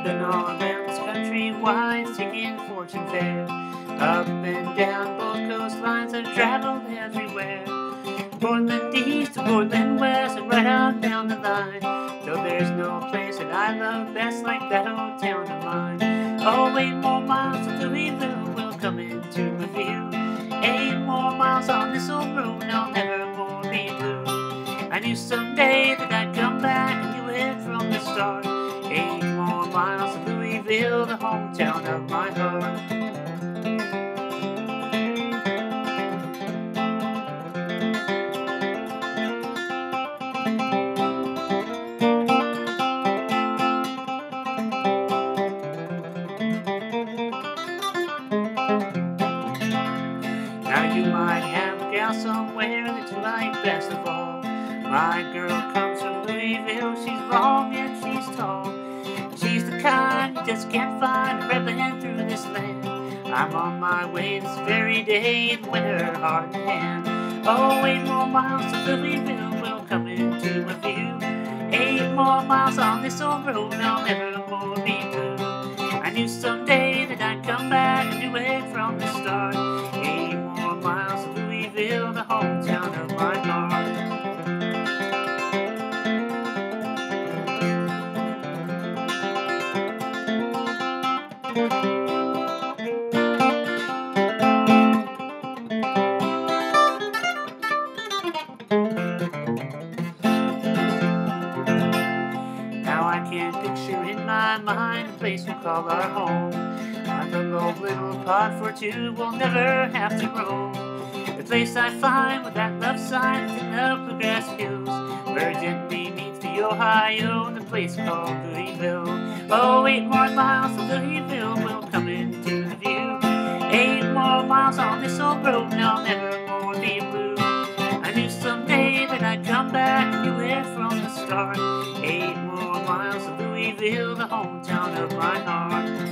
I've been all around this country wide, seeking fortune fair. Up and down both coastlines, I've traveled everywhere. Portland east to Portland west, and right on down the line. Though there's no place that I love best like that old town of mine. Oh, 8 more miles to Louisville, we'll come into the view. 8 more miles on this old road, and I'll never more be blue. I knew someday that I'd come back, and knew it from the start. 8 more miles to Louisville, the hometown of my heart. Now you might have a gal somewhere that you like best of all. My girl comes from Louisville, she's long and she's tall. She's the kind you just can't find reveling through this land. I'm on my way this very day and win her heart and hand. Oh, 8 more miles to Louisville, we'll come into a view. 8 more miles on this old road, I'll never more be blue. I knew someday that I'd come back, I knew it from the start. 8 more miles to Louisville, the hometown of my heart. Now I can picture in my mind a place we'll call our home. On the low little pod for two, we'll never have to roam. The place I find with that love sign is in the bluegrass hills, where it gently meets the Ohio, the place called Louisville. Oh, 8 more miles to Louisville, we'll come into the view. 8 more miles on this old road, and I'll never more be blue. I knew someday that I'd come back, I knew it from the start. 8 more miles to Louisville, the hometown of my heart.